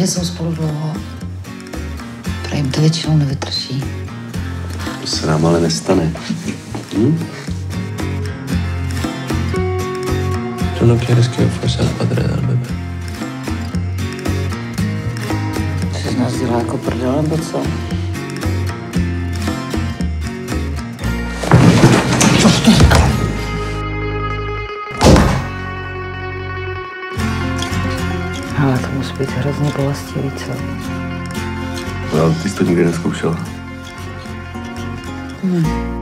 že jsou spolu dlouho. Pro jim to většinou nevytrší. To se nám ale nestane. Tú no quieres que yo fuese el padre del bebé. Jsi z nás dělá jako prdel, nebo co? Ale to musí být hrozně bolestivý, co? No, ty jsi to nikdy nezkoušela. Ne.